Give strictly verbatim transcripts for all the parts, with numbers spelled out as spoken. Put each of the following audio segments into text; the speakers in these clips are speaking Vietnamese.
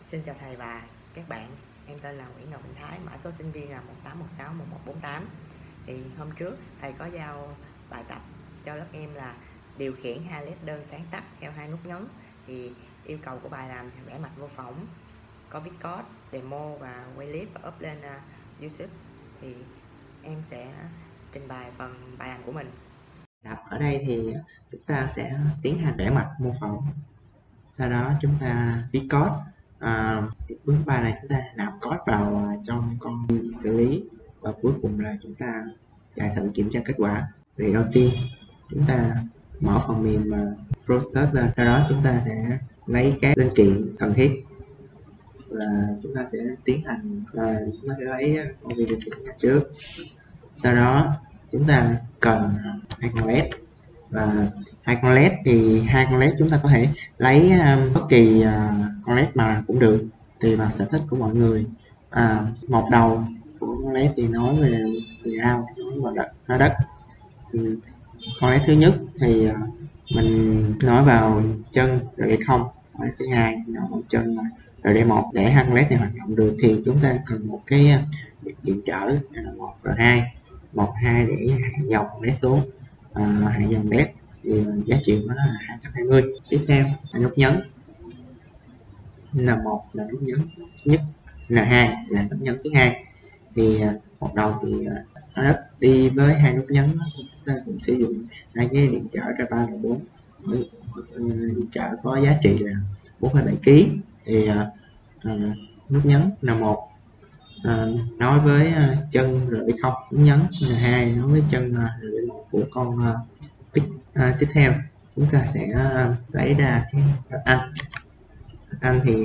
Xin chào thầy và các bạn, em tên là Nguyễn Ngọc Bình Thái, mã số sinh viên là một tám một sáu một một bốn tám. Thì hôm trước thầy có giao bài tập cho lớp em là điều khiển hai led đơn sáng tắt theo hai nút nhấn. Thì yêu cầu của bài làm vẽ mạch mô phỏng, có viết code, demo và quay clip và up lên uh, YouTube. Thì em sẽ trình bày phần bài làm của mình. Ở đây thì chúng ta sẽ tiến hành vẽ mạch mô phỏng, sau đó chúng ta viết code. À, bước ba này chúng ta nạp code vào trong con xử lý và cuối cùng là chúng ta chạy thử kiểm tra kết quả. Thì đầu tiên chúng ta mở phần mềm Process lên, sau đó chúng ta sẽ lấy các linh kiện cần thiết và chúng ta sẽ tiến hành và chúng ta sẽ lấy con video trước. Sau đó chúng ta cần hai con led, và hai con led thì hai con led chúng ta có thể lấy um, bất kỳ uh, con led mà cũng được, tùy vào sở thích của mọi người. À, một đầu của con led thì nói về ground, nói vào đất, nó đất. Ừ. Con led thứ nhất thì uh, mình nói vào chân rồi không, con led thứ hai nói vào chân rồi để một. Để hai con led này hoạt động được thì chúng ta cần một cái uh, điện trở là một rồi hai một hai để hạ dòng led xuống. À, hạ dòng led thì giá trị của nó là hai trăm hai mươi. Tiếp theo là nút nhấn, N một là nút nhấn thứ nhất, N hai là nút nhấn thứ hai. Thì một đầu thì nó đất đi với hai nút nhấn, chúng ta cũng sử dụng hai cái điện trở ra ba là bốn. Điện trở có giá trị là bốn phẩy bảy ki lô gam. Thì uh, nút nhấn N một uh, nói với uh, chân rời không, nút nhấn N hai nói với chân uh, rời một của con uh, pick. Uh, tiếp theo chúng ta sẽ uh, lấy ra cái thạch anh. Thạch anh thì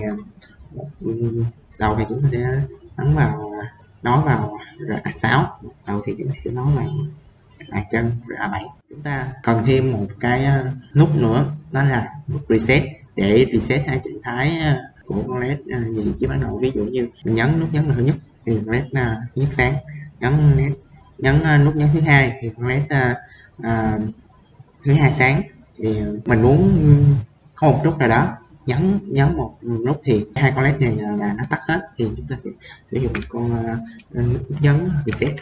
uh, đầu thì chúng ta sẽ ấn vào uh, nói vào R A sáu, đầu thì chúng ta sẽ nói vào A chân R A bảy. Chúng ta cần thêm một cái uh, nút nữa, đó là nút reset, để reset hai trạng thái uh, của con led uh, gì chỉ ban đầu. Ví dụ như mình nhấn nút nhấn là thứ nhất thì con led uh, thứ nhất sáng, nhấn led, nhấn uh, nút nhấn thứ hai thì con led uh, uh, thứ hai sáng. Thì mình muốn có một nút nào đó nhấn nhấn một nút thì hai con led này là, là nó tắt hết, thì chúng ta sẽ sử dụng con uh, nút nhấn reset.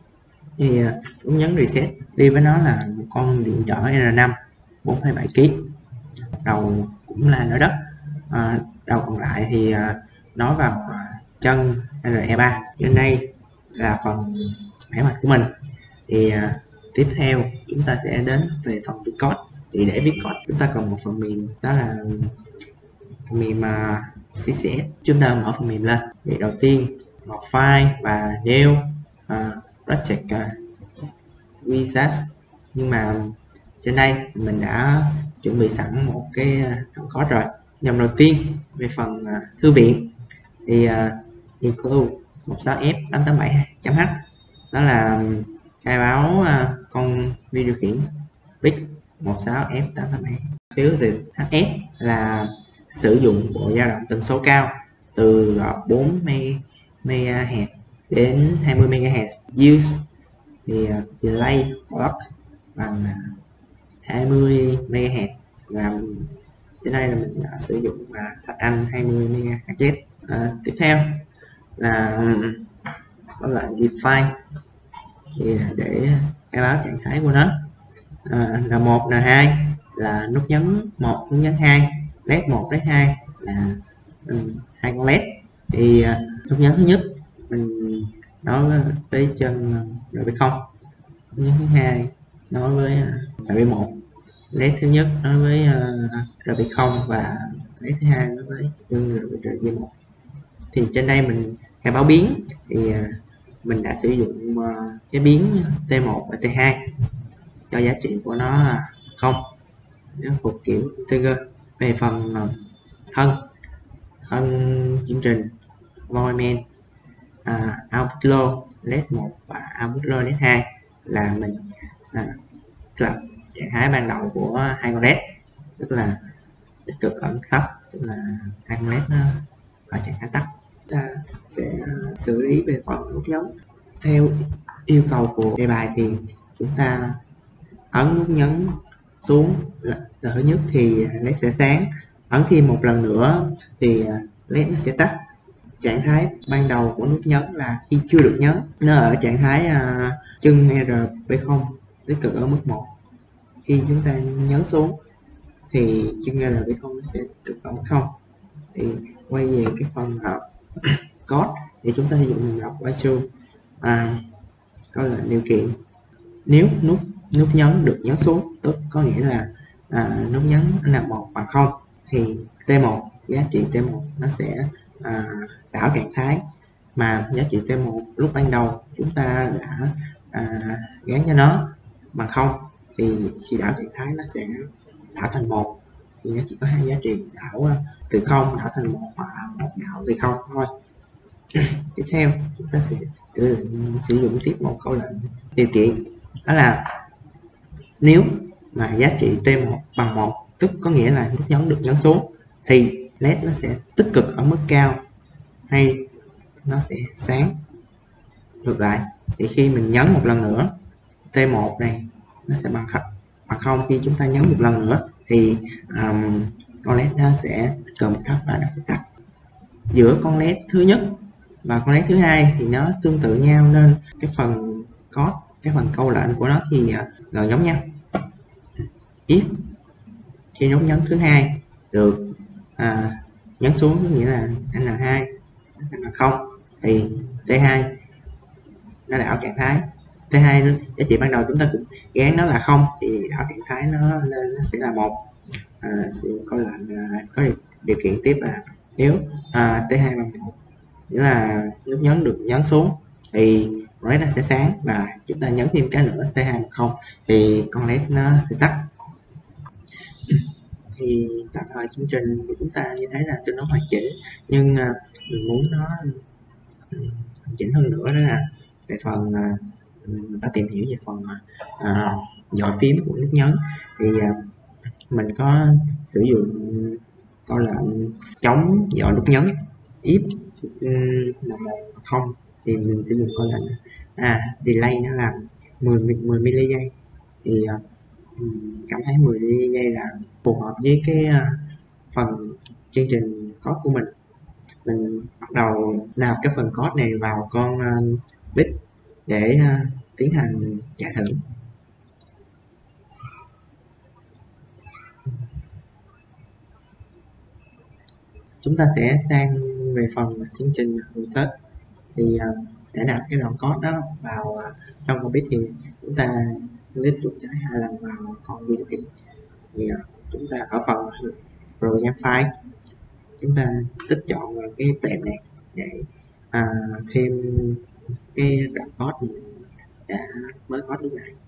Thì uh, nút nhấn reset đi với nó là một con điện trở R năm bốn phẩy bảy ki lô gam, đầu cũng là nó đất. Uh, đầu còn lại thì uh, nói vào uh, chân R E ba. Trên đây là phần vẽ mạch của mình. Thì uh, tiếp theo chúng ta sẽ đến về phần viết code. Thì để viết code chúng ta cần một phần mềm, đó là phần mềm uh, C S S. Chúng ta mở phần mềm lên. Việc đầu tiên một file và new uh, project uh, wizard. Nhưng mà trên đây mình đã chuẩn bị sẵn một cái đoạn code rồi. Dòng đầu tiên về phần uh, thư viện thì uh, include một sáu F tám tám bảy chấm h, đó là khai báo uh, con video điều khiển pick một sáu F tám tám bảy. Fuses H S là sử dụng bộ dao động tần số cao từ bốn MHz đến hai mươi MHz. Use thì uh, delay block bằng uh, hai mươi MHz, làm trên đây là mình đã sử dụng uh, thạch anh hai mươi MHz. Uh, tiếp theo là có lại define thì để khai báo trạng thái của nó. Uh, N một N hai là nút nhấn một, nút nhấn hai, led một led hai là um, hai con led. Thì uh, nút nhấn thứ nhất mình nói với chân R B không, nút nhấn thứ hai nói với uh, R B một, led thứ nhất nói với uh, R B không và led thứ hai nói với chân R B một. Thì trên đây mình khai báo biến thì uh, mình đã sử dụng uh, cái biến T một và T hai cho giá trị của nó là không, nó thuộc kiểu integer. Về phần uh, thân thân chương trình void main, uh, output low led một và output low led hai là mình uh, là trạng thái ban đầu của hai con led, tức là tích cực ẩn thấp, tức là hai con led nó ở trạng thái tắt. Ta sẽ xử lý về phần nút nhấn theo yêu cầu của đề bài. Thì chúng ta ấn nút nhấn xuống là, là thứ nhất thì led sẽ sáng, ấn thêm một lần nữa thì led nó sẽ tắt. Trạng thái ban đầu của nút nhấn là khi chưa được nhấn, nó ở trạng thái uh, chân rờ pê không tích cực ở mức một. Khi chúng ta nhấn xuống thì chân rờ pê không nó sẽ tích cực ở mức không. Thì quay về cái phần uh, code thì chúng ta sử dụng lọc while à, có lệnh điều kiện. Nếu nút nút nhấn được nhấn xuống, tức có nghĩa là à, nút nhấn là một bằng không, thì T một, giá trị T một nó sẽ à, đảo trạng thái, mà giá trị T một lúc ban đầu chúng ta đã à, gán cho nó bằng không, thì khi đảo trạng thái nó sẽ đảo thành một, thì nó chỉ có hai giá trị, đảo từ không đảo thành một hoặc một đảo về không thôi. Tiếp theo chúng ta sẽ sử dụng, sử dụng tiếp một câu lệnh điều kiện, đó là nếu mà giá trị T một bằng một, tức có nghĩa là nút nhấn được nhấn xuống, thì led nó sẽ tích cực ở mức cao hay nó sẽ sáng. Ngược lại thì khi mình nhấn một lần nữa, T một này nó sẽ bằng bằng không. Khi chúng ta nhấn một lần nữa thì um, con led nó sẽ cầm thấp và nó sẽ tắt. Giữa con led thứ nhất và con led thứ hai thì nó tương tự nhau, nên cái phần code, cái phần câu lệnh của nó thì uh, gần giống nhau. If khi nút nhấn thứ hai được à, nhấn xuống, có nghĩa là N hai là không, thì T hai nó đảo trạng thái. T hai giá trị ban đầu chúng ta cũng gán nó là không, thì đảo trạng thái nó lên nó sẽ là một. À, sử câu lệnh à, có điều, điều kiện tiếp là nếu à, T hai bằng một, nghĩa là nút nhấn được nhấn xuống thì led nó sẽ sáng, và chúng ta nhấn thêm cái nữa T hai bằng không thì con led nó sẽ tắt. Thì tạm thời chương trình của chúng ta như thế là tương đối hoàn chỉnh, nhưng uh, mình muốn nó um, hoàn chỉnh hơn nữa, đó là về phần uh, mình đã tìm hiểu về phần uh, dọi phím của nút nhấn. Thì uh, mình có sử dụng câu lệnh chống dọi nút nhấn if um, là một không, thì mình sử dụng câu lệnh à, delay nó là mười mili giây. Thì uh, cảm thấy mười giây là phù hợp với cái phần chương trình code của mình. Mình bắt đầu nạp cái phần code này vào con bit để tiến hành chạy thử. Chúng ta sẽ sang về phần chương trình test. Thì để nạp cái đoạn code đó vào trong con bit thì chúng ta click chuột trái hai lần vào con video kiện. Thì chúng ta ở phần program file, chúng ta tích chọn vào cái tệp này để à, thêm cái đoạn code mình đã mới code lúc nãy.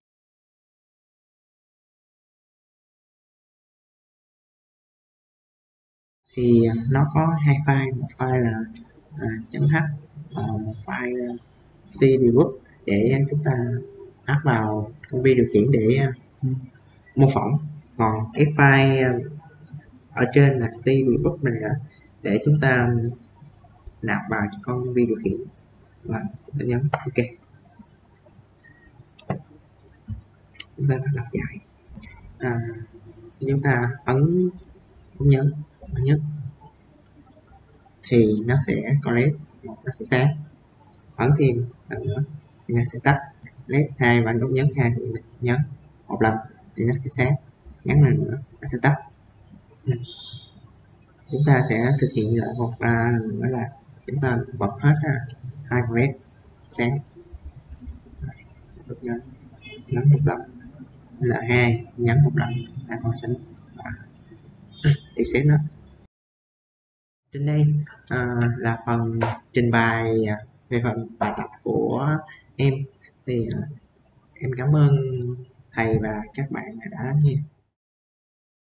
Thì nó có hai file, một file là à, .h và một file cdebug để chúng ta áp vào con vi điều khiển để uh, mô phỏng. Còn cái file uh, ở trên là cdebug này uh, để chúng ta nạp vào cho con vi điều khiển, và chúng ta nhấn OK. Chúng ta bắt đầu chạy. À, chúng ta ấn nút nhấn nhất thì nó sẽ có led một, nó sẽ sáng. Ấn thêm lần nữa thì nó sẽ tắt. Led hai và nút nhấn hai thì mình nhấn một lần thì nó sẽ sáng, nhấn lần nữa nó sẽ tắt. Ừ. Chúng ta sẽ thực hiện lại một à, nữa là chúng ta bật hết à, hai con led sáng. Nhấn nhấn một lần là hai, nhấn một lần là con sáng và reset nó. Trên đây à, là phần trình bày về phần bài tập của em. Thì à, em cảm ơn thầy và các bạn đã lắng nghe.